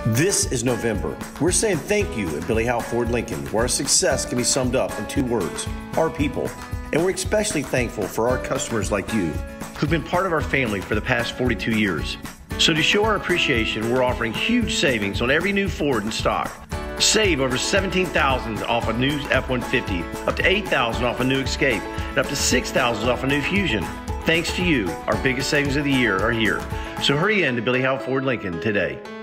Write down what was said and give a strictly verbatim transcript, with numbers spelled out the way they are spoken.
This is November. We're saying thank you at Billy Howe Ford Lincoln, where our success can be summed up in two words, our people. And we're especially thankful for our customers like you, who've been part of our family for the past forty-two years. So to show our appreciation, we're offering huge savings on every new Ford in stock. Save over seventeen thousand dollars off a new F one fifty, up to eight thousand dollars off a new Escape, and up to six thousand dollars off a new Fusion. Thanks to you, our biggest savings of the year are here. So hurry in to Billy Howe Ford Lincoln today.